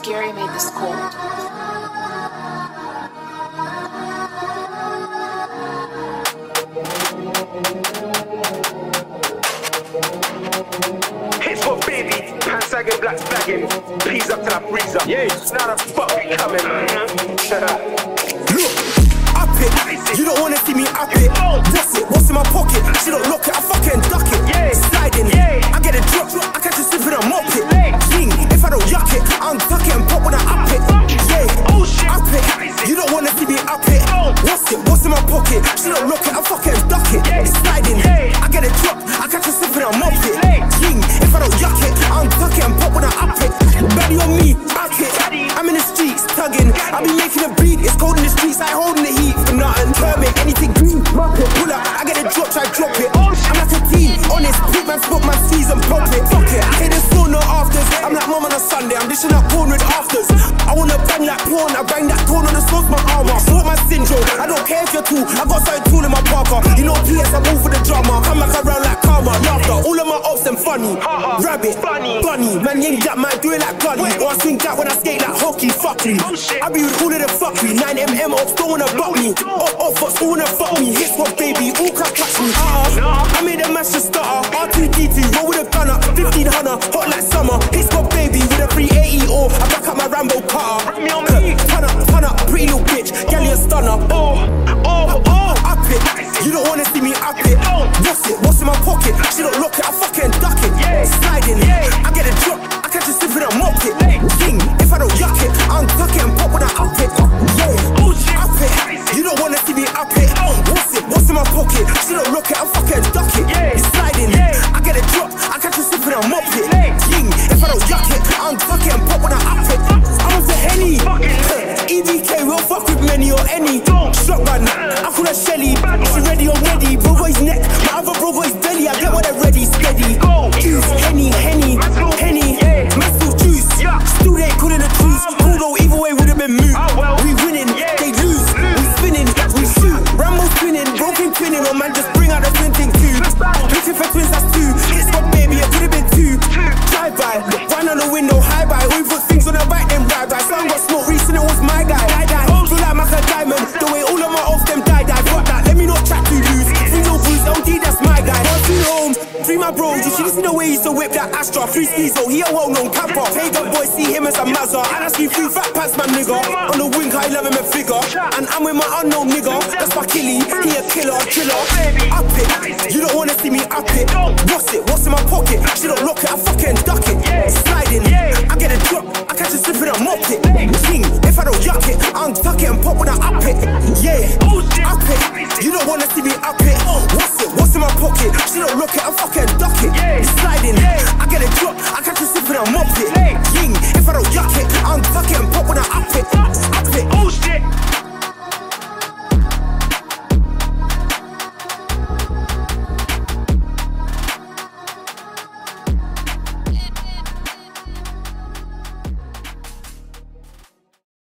Scary made this cold. Hitsquad, baby. Pants sagging, black flagging. Peas up to that breeze up. Yeah, now the fuck we coming. Look, up it. You don't wanna see me up it. What's it? What's in my pocket? She don't lock it, I fucking duck it. Sliding, I get a drop, I catch a slip and I mop it. King, if I don't yuck it, I'm tuck it and pop when I up it. Yeah, up it. You don't wanna see me up it. What's it? What's in my pocket? She don't lock it, I fucking duck it. Sliding, I get a drop, I catch a slip and I mop it. King, if I don't yuck it, I'm tuck it and pop when I up it. Baddie on me, up it. I'm in the streets, tugging. I be making a beat, it's cold in the streets, I holding the heat for nothing. Kermit, anything green, pull up, I get a drop, try drop it. I'm like a team, honest, big man spot my season, pop it. Fuck it, I hit the floor, no afters. I'm like mom on a Sunday, I'm dishing up porn with afters. I wanna bang like porn, I bang that corn on the sauce, my armor. Sort my syndrome, I don't care if you're tall, I got something tall in my parker. You know PS, I'm all for the drama, come back around like karma, laughter. All of my ops, them funny, rabbit, bunny. Man, you ain't got man, do it like gunny. Or I swing that when I skate like hockey, fuck me. I be with all of the fuckery, 9mm ops, don't wanna buck me. Off, all wanna fuck me, Hitsquad, baby, all can catch me. I made a match to stutter, R2D2, roll with a gunner, 1500, hot like summer. Hitsquad, baby, with a 380 or I back up my Rambo cutter. Turn up, pretty little bitch, gal you a stunner. Up it, you don't wanna see me up it. What's it? What's in my pocket? She don't lock it, I fucking duck it. Sliding, I get a drop, I catch a slip and I mop it. King, if I don't yuck it, I'm tuck it and pop when I up it. Yeah, up it, you don't wanna see me up it. What's it? What's in my pocket? She don't lock it, I fucking duck it. Sliding, I get a drop, I catch a slip and I mop it. King, if I don't yuck it, I'm tuck it and pop when I up it. I'm a Henny, EDK, we'll fuck with many or any. Shotgun, I call her Shelly, she ready already. Bro boy's neck, my other bro boy's belly, I get what they're ready, steady. Juice, Henny, massive juice. Still they calling the truth. Cool though, either way would've been moved. We winning, they lose. We spinning, we shoot. Rambo spinning, broken twinning, or man just bring out the twin thing too. Looking for twins, that's two. Hitsquad, baby, it could've been two. Drive by, wine on the window, high by. We put things on the back, then ride by. Son got smoke, recent it was my guy. Feel like Mac a diamond, the way all of my off them die. Fuck that, let me not chat too loose. Single boost, LD, that's my guy. 1, 2 home, 3 my bros. You should see the way he used to whip that Astra. 3 schizo, he a well-known camper. Paid up boys, see him as a Mazda. And I see 3 fat pants, man nigga. On the wing, I 11 a figure. And I'm with my unknown nigga. That's my killie, he a killer. Up it, you don't wanna see me up it. What's it? What's in my pocket? She don't lock it,